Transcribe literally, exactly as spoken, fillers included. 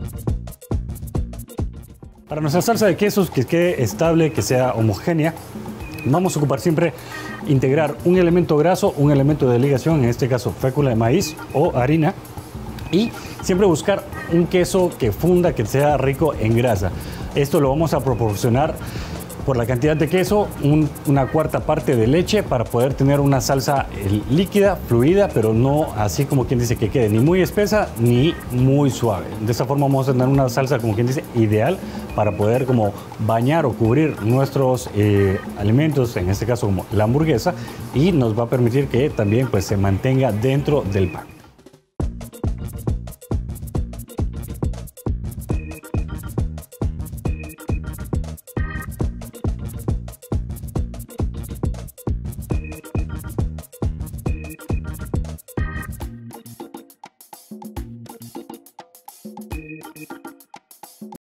Para nuestra salsa de quesos que quede estable, que sea homogénea, vamos a ocupar siempre integrar un elemento graso, un elemento de ligación, en este caso fécula de maíz o harina, y siempre buscar un queso que funda, que sea rico en grasa. Esto lo vamos a proporcionar por la cantidad de queso, un, una cuarta parte de leche para poder tener una salsa eh, líquida, fluida, pero no así como quien dice que quede ni muy espesa ni muy suave. De esta forma vamos a tener una salsa como quien dice ideal para poder como bañar o cubrir nuestros eh, alimentos, en este caso como la hamburguesa, y nos va a permitir que también pues se mantenga dentro del pan. Thank you.